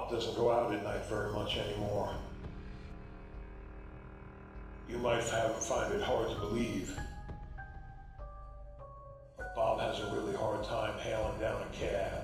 Bob doesn't go out at night very much anymore. You might find it hard to believe, but Bob has a really hard time hailing down a cab.